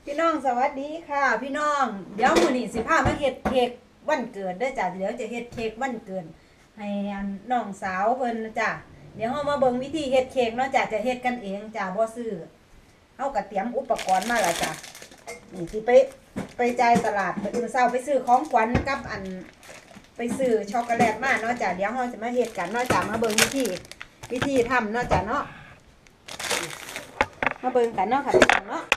พี่น้องสวัสดีค่ะพี่น้องเดี๋ยวมื้อนี้สิพามาเฮ็ดเค้กวันเกิดเด้อจ้ะเดี๋ยวจะเฮ็ดเค้กวันเกิดให้น้องสาวเพิ่นนะจ้ะเดี๋ยวเฮามาเบิ่งวิธีเฮ็ดเค้กเนาะจ้ะจะเฮ็ดกันเองจ้ะบ่ซื้อเฮาก็เตรียมอุปกรณ์มาแล้วจ้ะนี่สิไปจ่ายตลาดมื้อเช้าไปซื้อของขวัญกับไปซื้อช็อกโกแลตมาเนาะจ้ะเดี๋ยวเฮาจะมาเฮ็ดกันเนาะจ้ะมาเบิ่งวิธีทำเนาะจ้ะเนาะมาเบิ่งกันเนาะค่ะพี่น้องเนาะ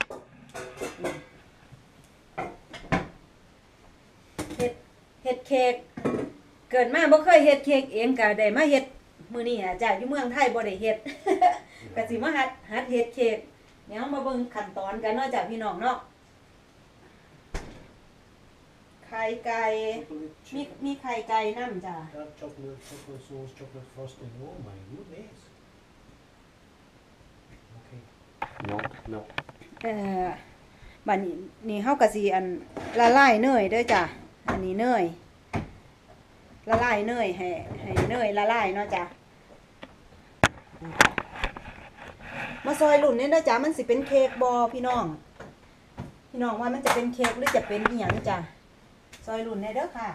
เฮ็ดเค้กเกิดมาบ่เคยเฮ็ดเค้กเองก็ได้มาเฮ็ดมื้อนี้จ้ะอยู่เมืองไทยบ่ได้เฮ็ด ก็สิมาหัดเฮ็ดเค้กเดี๋ยวมาเบิ่งขั้นตอนกันเนาะจ้ะพี่น้องเนาะไข่ไก่มีไข่ไก่นำจ้ะ Chocolate sauce, chocolate frosting. Oh my goodness. Okay. No. บัดนี้นี่เฮาก็สิละลายเนยเด้อจ้ะอันนี้เนยละลายเนยให้เนยละลายเนาะจ้ะมาซอยรุ่นนี้เด้อจ้ะมันสิเป็นเค้กบ่พี่น้องว่ามันจะเป็นเค้กหรือจะเป็นอีหยังจ้ะซอยรุ่นนี้เด้อค่ะ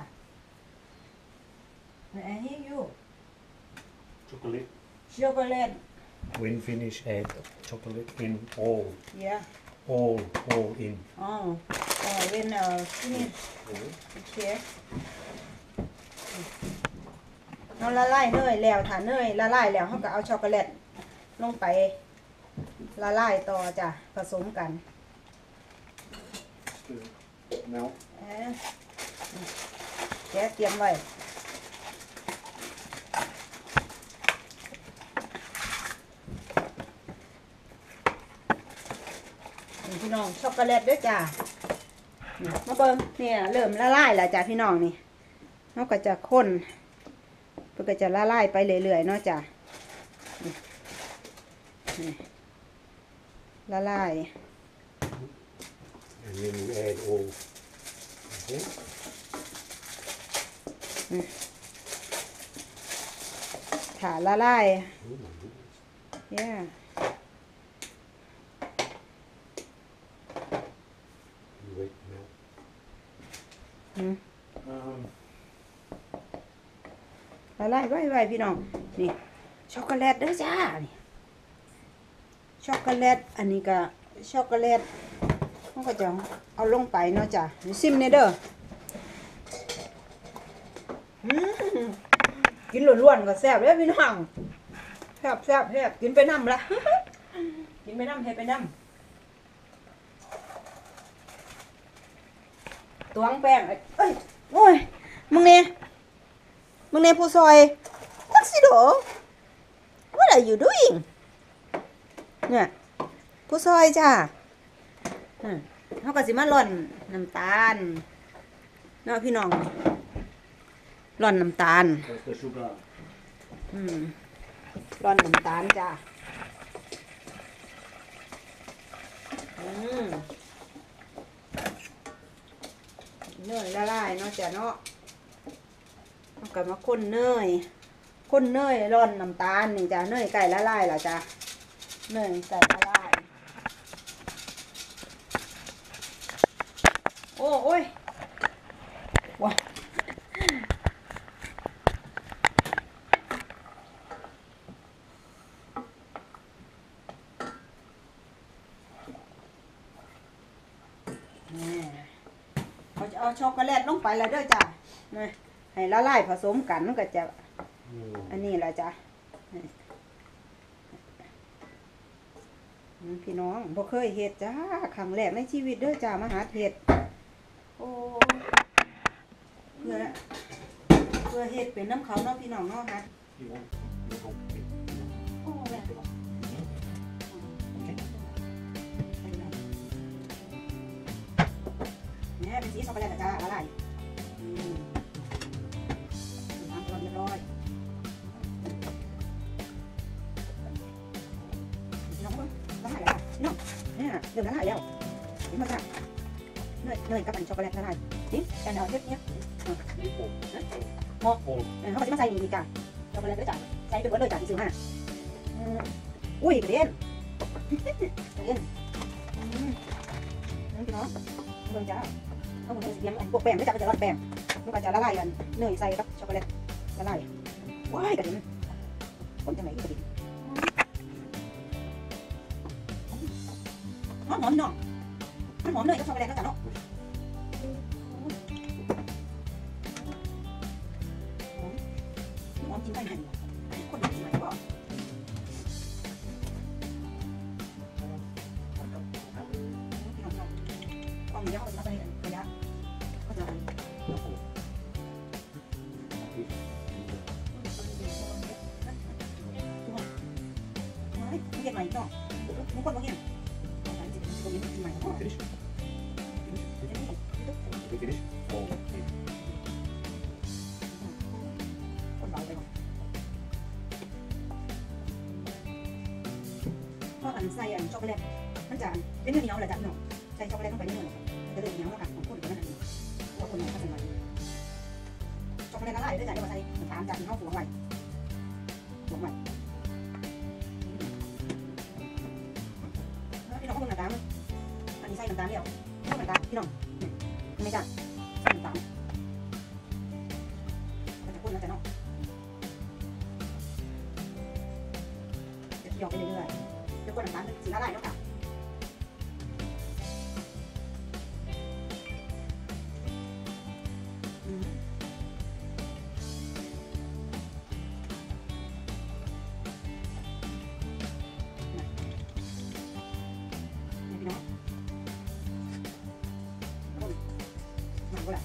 I hear you Chocolate. chocolate When finish, add chocolate in all. yeah All in. oh when finish okay เราละลายเนยแล้วถ้าเนยละลายแล้วเราก็เอาช็อกโกแลตลงไปละลายต่อจ้ะผสมกัน Now. แกะเตรียมไว้นี่พี่น้องช็อกโกแลตด้วยจ้ะมาเบิ่งเนี่ยเริ่มละลายแล้วจ้ะพี่น้องนี่เราก็จะคนเพื่อก็จะละลายไปเรื่อยๆเนาะจ้ะนี่ละลาย And then you add all. Okay. ถ่าละลาย Oh my goodness. yeah Wait now. ละลายไว้พี่น้องนี่ช็อกโกแลตเด้อจ้านี่ช็อกโกแลตอันนี้ก็ช็อกโกแลตมันก็จะเอาลงไปเนาะจ้ะนี่ซิมเนี่ยเด้อกินล้วนๆก็แซ่บเลยพี่น้องแซ่บกินไปน้ำละ กินไปน้ำเฮ็ดไปน้ำตวงแป้งเอ้ยโอ้ยมึงเนี่ยผู้ซอยทักซิโด What are you doing เนี่ยผู้ซอยจ้าเขาก็สิมาร่อนน้ำตาลเนาะพี่น้องร่อนน้ำตาล That's the sugar. ร่อนน้ำตาลจ้าเนยละลายเนาะจ้ะเนาะเอากลับมาคนเนยร่อนน้ำตาลนี่จ้ะเนยไก่ละลายแล้วจ้ะเนยไก่ละลายโอ้ยว้าเขาจะเอาช็อกโกแลตลงไปแล้วด้วยจ้ะให้ละลายผสมกันมันก็จะอันนี้แหละจ้ะพี่น้องบ่เคยเฮ็ดจ้าครั้งแรกในชีวิตเด้อจ้ามาหาเฮ็ดโอ้เพื่อเฮ็ดเป็นน้ำเขาเนาะพี่น้องเนาะค่ะ You want it. โอ้แม่ Okay. เนี่ยเป็นสีช็อกโกแลตจ้าละลายน้ำร้อนเรียบร้อยพี่น้องละลายแล้วพี่น้องเนี่ยเริ่มละลายแล้วนี่มาจ้ะเนยกับอันช็อกโกแลตละลายนี่การเอาเทปเนี้ยหมอเขาจะมาใส่อีกจ้ะช็อกโกแลตด้วยจ้ะใส่เป็นวัดเลยจ้ะที่ซื้อมาอุ้ยกระเด็นพี่น้องเบิ่งจ้าเอาหมูสีเลี้ยงพวกแป้งไม่จับมันจะละแป้งมันก็จะละลายกันเนยใส่กับช็อกโกแลตละลายว้ายกระดิ่งคนจังไหนกระดิ่งหอมพี่น้องมันหอมเนยกับช็อกโกแลตก็จ้ะเนาะหอมจริงได้ไหมคนดีไหมบ่กล้องนี้เขาจะมาใส่ระยะก็จะเห็นใหม่เนาะมุกคนมาเห็นตัวนี้เป็นใหม่เนาะ Finish. Finish. Oh, okay. คนเบาไปก่อนเพราะอันใส่อันช็อกโกแลตมันจะเป็นเนื้อเหนียวแหละจ้ะเนาะใส่ช็อกโกแลตลงไปเนื้อมันจะเลยเหนียวแล้วกันของคนก็นั่นเองว่าคนไหนก็เป็นมันช็อกโกแลตละลายด้วยจ้ะเดี๋ยวใส่น้ำตาลจากที่เขาฝัวไว้พี่น้องก็เพิ่งน้ำตาลอันนี้ใส่น้ำตาลเดียวเพิ่งน้ำตาลพี่น้องไม่จ้ะใส่น้ำตาลก็จะพ่นแล้วจ้ะเนาะจะเคี่ยวไปเรื่อยๆเดี๋ยวพ่นน้ำตาลสีละลายแล้วค่ะพี่น้องมันก็ได้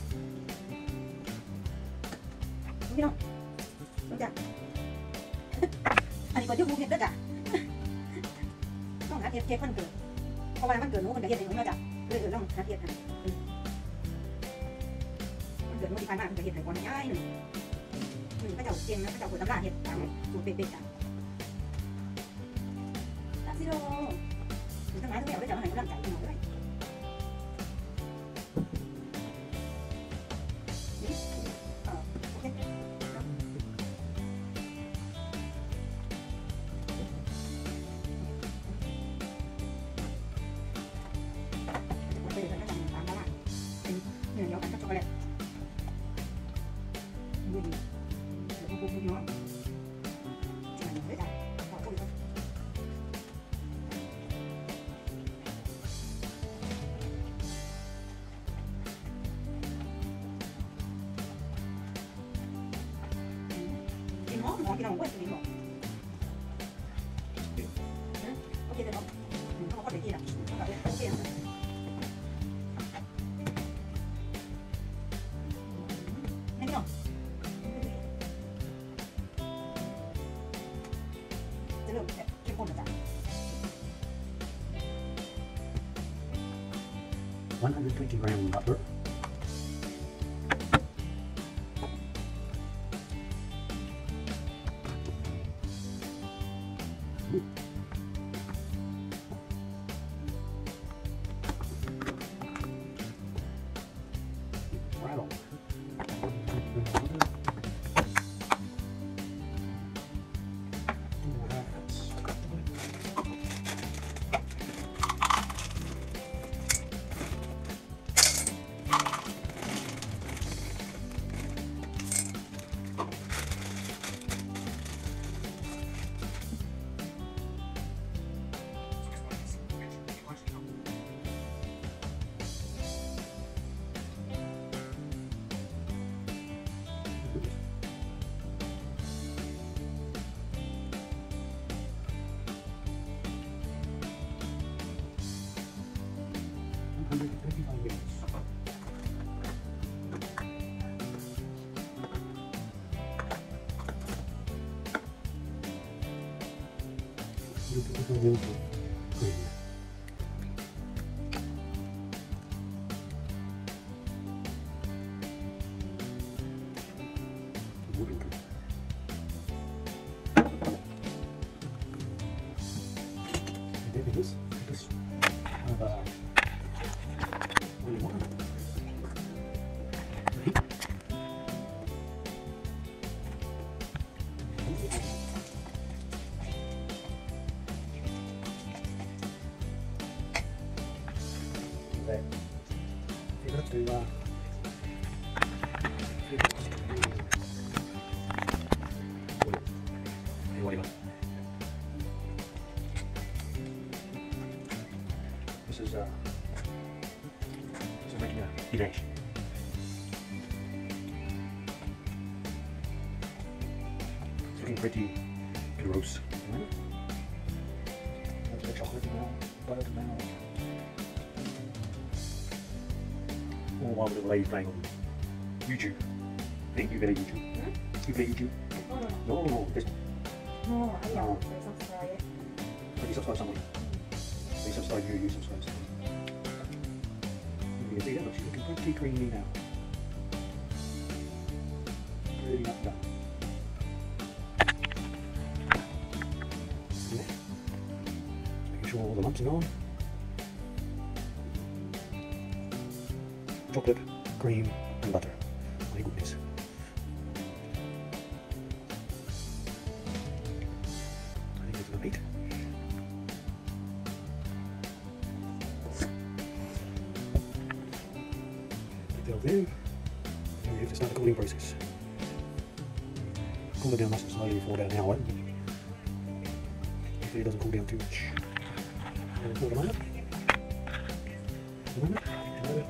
พี่น้องรู้จักอันนี้ก็ยุ่งเห็ดด้วยจ้ะต้องหาเห็ดมันเกิดเพราะว่ามันเกิดนู้นมันจะเห็ดในนู้นจ้ะเลยต้องหาเห็ดมันเกิดนู้นที่ผ่านมามันจะเห็ดในก้อนใหญ่หนึ่งก็จะเก่งนะก็จะปวดตำราเห็ดตามสูตรเป๊ะๆจ้ะตัดสิโร่ถึงต้นไม้ต้นแมวด้วยจ้ะมันให้กำลังใจพี่น้องด้วยเดี๋ยวกันกับช็อกโกแลตดูดีเดี๋ยวปุ๊บน้องจะมาหนึ่งด้วยจ้ะขอพูดก่อนกินหอมกินหอมกล้วยกินหอมโอเคเดี๋ยวเราเขาก็เดี๋ยวกินอ่ะโอเคจะเริ่มเข้มข้นแล้วจ้ะ 120 gram butter. Rattle. do that. Hey, whatever. This is making a dinesh. It's looking pretty gross. there's the chocolate now, butter now. All while the lady playing on YouTube. Think you better YouTube. You better YouTube. No, this one. No, I don't. There's some fry. But you subscribe someone. You subscribe you subscribe someone. You can see that, look, she's looking pretty creamy now. Really not done. Yeah. Making sure all the lumps are gone. Chocolate, cream, and butter. My goodness. I think it's gonna beat. Take those in. And we have to start the cooling process. Cool it down nice and slowly for about an hour. Hopefully it doesn't cool down too much. And for a moment. A moment. A moment.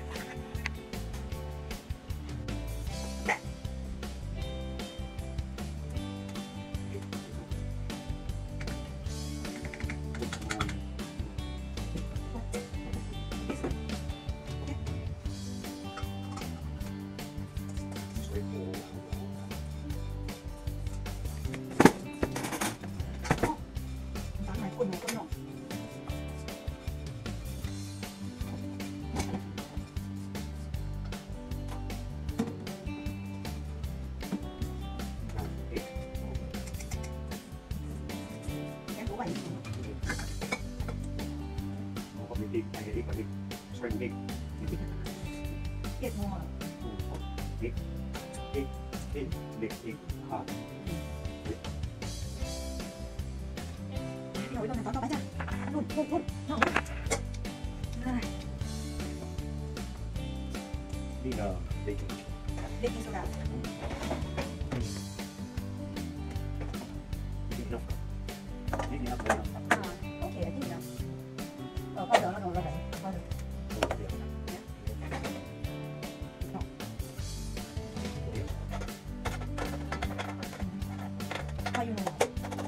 Egg, scrambled egg. Get more. Egg, hard. Rồi con này tao bái ra. Luôn. Nó. Đây. Đi là baking. Baking soda. Baking enough. Ok, là gì nào? Bao giờ nó rồi vậy? Bao giờ? How you know?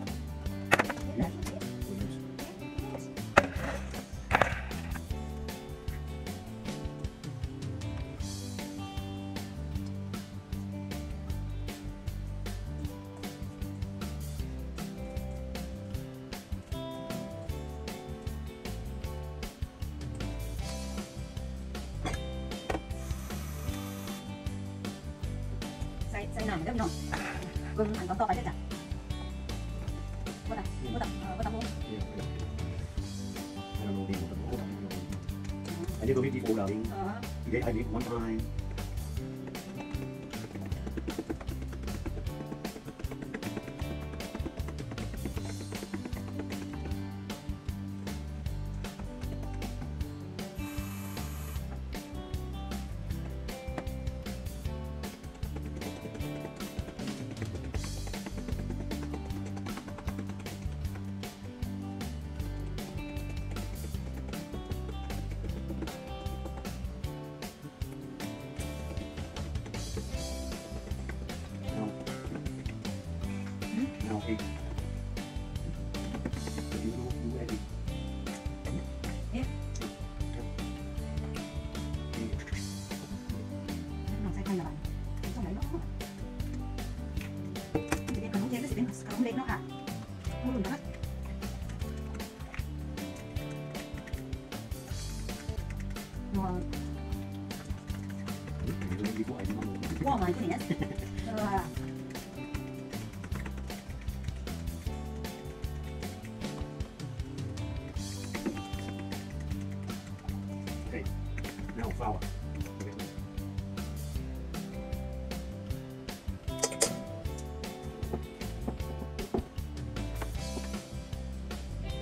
Say nằm đấy không? Gừng ăn con to phải chứ chả? Có tao muốn. I don't know the I never made the old darling. Today I made one time. Now egg. You know you add it. Yeah. Nó sẽ thay là bạn. Trong đấy nó. Thì cái không chế nó sẽ biến không lên nó hả? Không luôn đó. Wow. Wow, my goodness. Okay, now flour.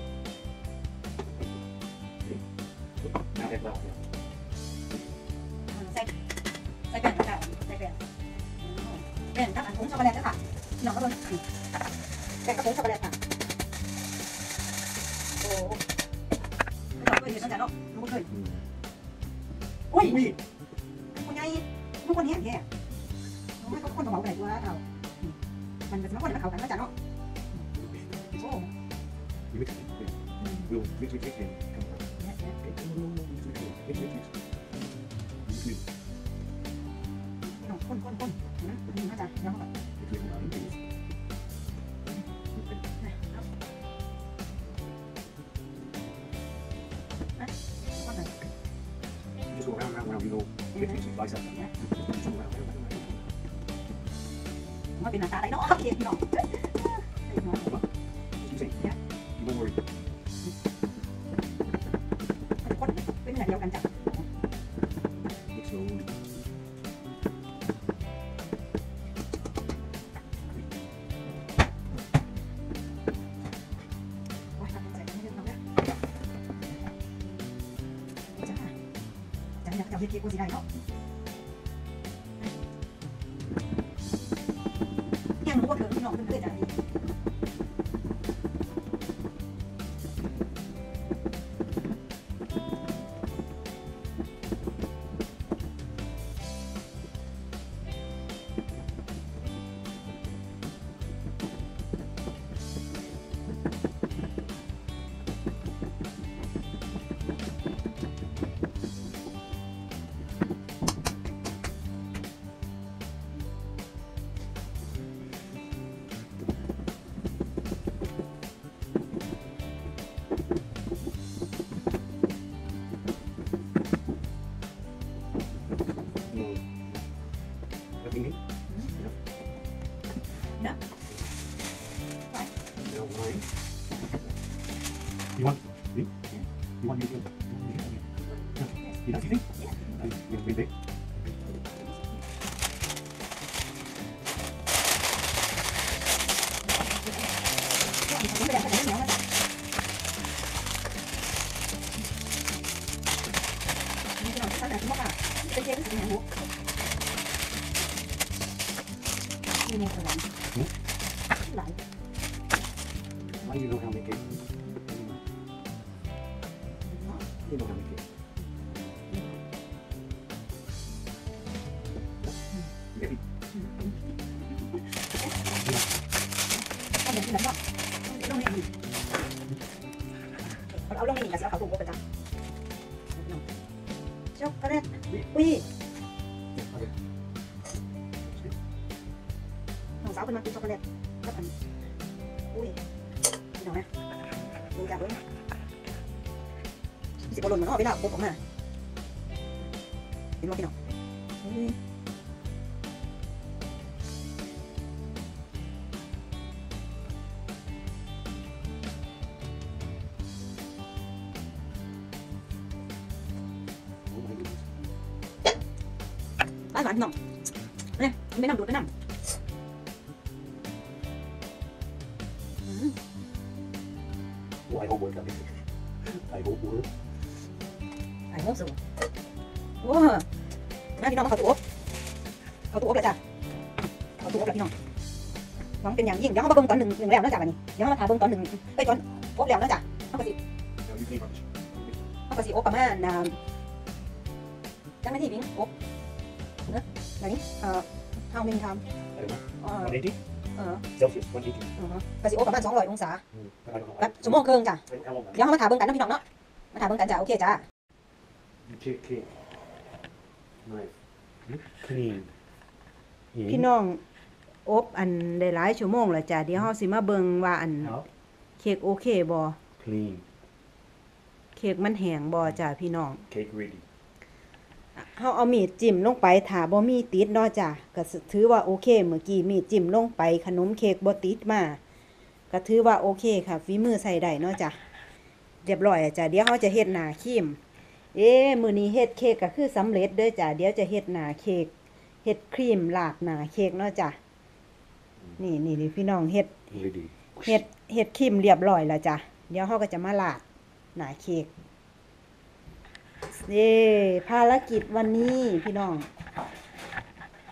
Now add flour. แบ่งกับอันผงช็อกโกแลตด้วยค่ะน้องก็โดนแบ่งกับผงช็อกโกแลตค่ะโอ้เราเคยเห็นตั้งแต่เนาะน้องเคยโอ้ยคนใหญ่ทุกคนแห้งแท้น้องไม่ต้องคนเบาๆไหนตัวเรามันเป็นสมัครคนมันเข้ากันนะจ๊ะเนาะโอ้ You mix it. We'll mix it and come on. Mix it. Mix it. คนนะนี่นะจ๊ะเดี๋ยวเขา Mix it now. Mix it. Just go round, you know. Mix it, slice up. Just go round. มาเป็นหน้าตาได้เนาะเด็กเนาะ You say, yeah. You don't worry. คนเป็นแบบเดียวกันจ้ะ Mix slowly. โอ้ยทำใจไม่ได้ทำแล้วจ้ะอยากจะเฮ็ดเค้กกูสิได้เนาะยังรู้ว่าเธอพี่น้องเพื่อนๆจ้ะนี่ Nothing in? No. Why? No, wine. You want me? You want me to? You like anything? Wait, wait. ผมไม่ได้เหนียวนะจ๊ะนี่เราตั้งแต่ที่ว่าเป็นเค้กสีเหลืองนี่ในสวนหลาย Why you know how to make it? You know how to make it. Maybe. เอาอย่างที่ไหนบ้างลงในอีกเอาลงในอีกแล้วเขาถูกกันจ้ะช็อกโกแลตอุ้ยน้องสาวเป็นมากินช็อกโกแลตแล้วกันอุ้ยนี่หน่อยนะดูจากเลยสิบกว่าหล่นมันก็ไปแล้วปุ๊บออกมาเห็นมั้ยพี่น้องบ้านหวานน้องเนี่ยไม่นำดูดไม่นำ Oh, I hope work. I hope work. ไอ้โม่สูงว้ามาพี่น้องมาเข้าตู้อบเลยจ้ะเข้าตู้อบแล้วพี่น้องน้องเป็นอย่างยิ่งเดี๋ยวเขามาเบิ่งตอนหนึ่งแล้วนะจ๊ะวันนี้เดี๋ยวเขามาถ่ายเบิ่งตอนหนึ่งไปตอนอบแล้วนะจ๊ะเขาก็สิ Now you clean rubbish. เขาก็สิอบประมาณจังไม่ที่พิงอบเนอะแบบนี้how many time I don't know. 180 Celsius. 180. ก็สิอบประมาณ200องศา I don't know. แบบชั่วโมงครึ่งจ้ะ How long? เดี๋ยวเขามาถ่ายเบิ่งกันนะพี่น้องเนาะมาถ่ายเบิ่งกันจ้ะโอเคจ้ะ You take cake. Knife. Clean. พี่น้องอบอันได้หลายชั่วโมงแล้วจ้ะเดี๋ยวเฮาสิมาเบิ่งว่าอัน Out. เค้กโอเคบ่ Clean. เค้กมันแห้งบ่จ้ะพี่น้อง Cake ready. เฮาเอามีดจิ้มลงไปถ้าบ่มีติดเนาะจ้ะก็ถือว่าโอเคเมื่อกี้มีดจิ้มลงไปขนมเค้กบ่ติดมาก็ถือว่าโอเคค่ะฝีมือใส่ได้เนาะจ้ะเรียบร้อยจ้ะเดี๋ยวเฮาจะเฮ็ดหน้าครีมมื้อนี้เฮ็ดเค้กก็คือสำเร็จเด้อจ้ะเดี๋ยวจะเฮ็ดหน้าเค้กเฮ็ดครีมราดหน้าเค้กเนาะจ้ะนี่พี่น้องเฮ็ด Ready. เฮ็ดครีมเรียบร้อยแล้วจ้ะเดี๋ยวเฮาก็จะมาราดหน้าเค้กภารกิจวันนี้พี่น้อง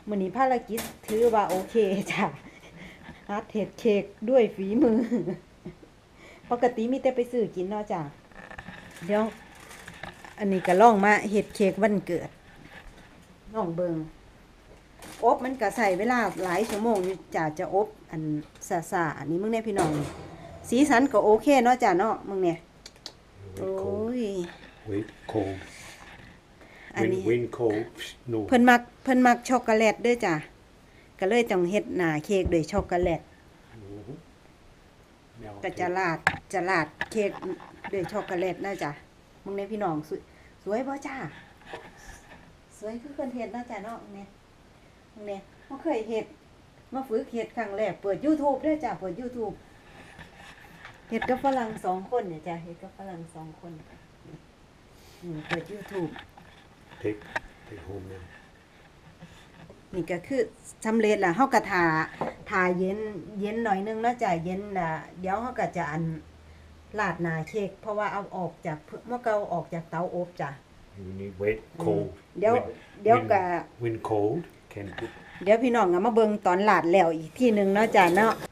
มื้อนี้ภารกิจถือว่าโอเคจ้ะฮัดเฮ็ดเค้กด้วยฝีมือ ปกติมีแต่ไปซื้อกินเนาะจ้ะเดี๋ยวอันนี้ก็ลองมาเฮ็ดเค้กวันเกิดลองเบิ่งอบมันก็ใช้เวลาหลายชั่วโมงอยู่จ้ะจะอบอันซ่าๆอันนี้มึงเนี่ยพี่น้องสีสันก็โอเคเนาะจ้ะเนาะมึงเนี่ย Wait โอ้ cold. ย Wait cold. อันนี้ When cold. No. เพิ่นมักช็อกโกแลตเด้อจ้ะก็เลยต้องเฮ็ดหน้าเค้กด้วยช็อกโกแลต Mhm. Now ก็จะราดเค้กด้วยช็อกโกแลตนะจ้ะมึงเนี่ยพี่น้องสวยบ่จ้าสวยคือเพิ่นเฮ็ดนะจ้ะเนาะมึงเนี่ยบ่เคยเฮ็ดมาฝึกเฮ็ดครั้งแรกเปิด YouTube เด้อจ้ะเปิด YouTube เฮ็ดกับฝรั่ง2คนเนี่ยจ้ะเฮ็ดกับฝรั่ง2คนเปิด YouTube take home now. นี่ก็คือสำเร็จแล้วเฮาก็ทาเย็นหน่อยนึงเนาะจ้ะเย็นเดี๋ยวเฮาก็จะอันราดหน้าเค้กเพราะว่าเอาออกจากเมื่อเก่าออกจากเตาอบจ้ะ You need wait cold. เดี๋ยวก็ when cold can put เดี๋ยวพี่น้องก็มาเบิ่งตอนราดแล้วอีกทีนึงเนาะจ้ะเนาะ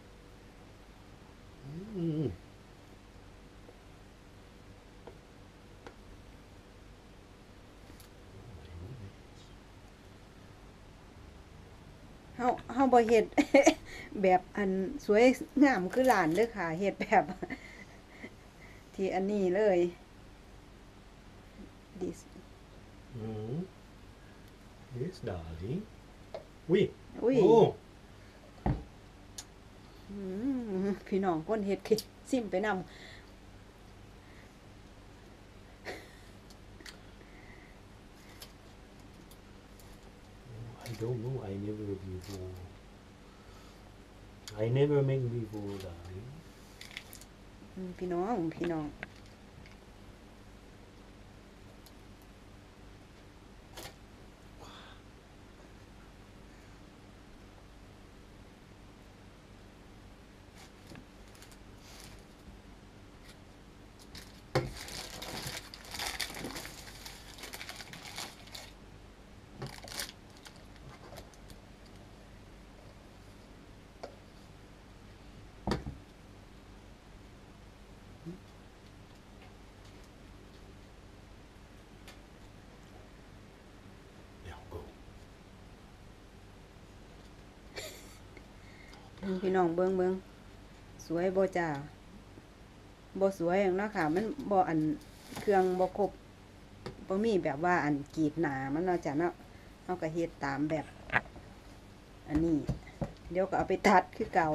mm. เฮาบ่เฮ็ด แบบอันสวยงามคือหลานเด้อค่ะเฮ็ดแบบ ที่อันนี้เลย this Mm. Yes, darling. Oui. อุ้ย Oh. พี่น้องคนเฮ็ดเค้กซิมไปนำ I don't know. I never before. I never make before, darling. พี่น้อง Now go. พี่น้องเบิ่งสวยบ่จ้าบ่สวยหยังเนาะค่ะมันบ่อันเครื่องบ่ครบบ่มีแบบว่าอันกรีดหนามันเนาะจ้ะเนาะเฮาก็เฮ็ดตามแบบ อันนี้เดี๋ยวก็เอาไปตัดคือเก่า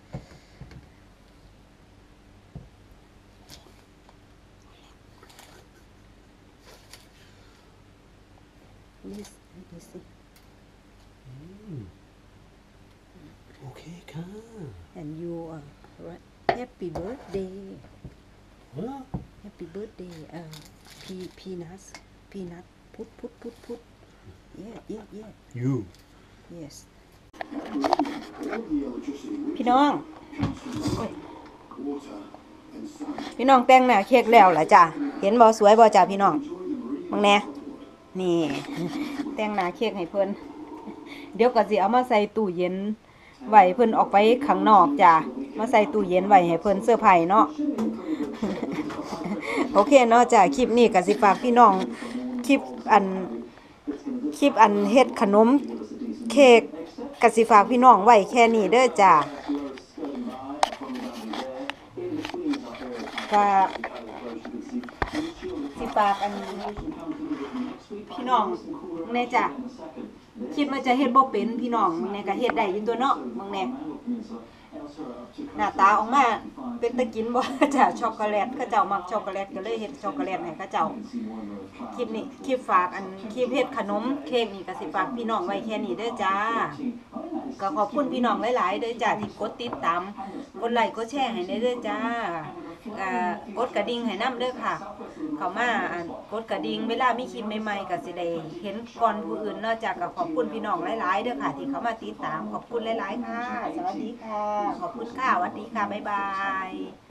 This Mm. Okay, car. and you right happy birthday Huh? happy birthday peanuts put yeah You. yes พี่น้องพี่น้องแต่งหน้าเค้กแล้วล่ะจ้ะเห็นบ่สวยบ่จ้ะพี่น้องมึงแน่นี่ แต่งหน้าเค้กให้เพิ่นเดี๋ยวก็สิเอามาใส่ตู้เย็นไว้เพิ่นออกไปข้างนอกจ้ะมาใส่ตู้เย็นไว้ให้เพิ่นเซอร์ไพรส์เนาะ โอเคเนาะจ้ะคลิปนี้ก็สิฝากพี่น้องคลิปอันเฮ็ดขนมเค้กก็สิฝากพี่น้องไว้แค่นี้เด้อจ้ะก็สิฝากอันพี่น้องแน่จ้ะคิดว่าจะเฮ็ดบ่เป็นพี่น้องมึงแน่ก็เฮ็ดได้อยู่ตัวเนาะมึงแน่หน้าตาออกมาเป็นตะกินบ่ จ้ะช็อกโกแลตเขาเจ้ามักช็อกโกแลตก็เลยเฮ็ดช็อกโกแลตให้เขาเจ้าคลิปนี้คลิปฝากคลิปเฮ็ดขนมเค้กนี่ก็สิฝากพี่น้องไว้แค่นี้เด้อจ้าก็ขอบคุณพี่น้องหลายๆเด้อจ้าที่กดติดตามกดไลค์กดแชร์ให้เด้อจ้ากดกระดิ่งให้นำเด้อค่ะเข้ามากดกระดิ่งเวลามีคลิปใหม่ๆก็สิได้เห็นก่อนผู้อื่นเนาะจ้าก็ขอบคุณพี่น้องหลายๆเด้อค่ะที่เข้ามาติดตามขอบคุณหลายๆค่ะสวัสดีค่ะขอบคุณค่ะสวัสดีค่ะบ๊ายบาย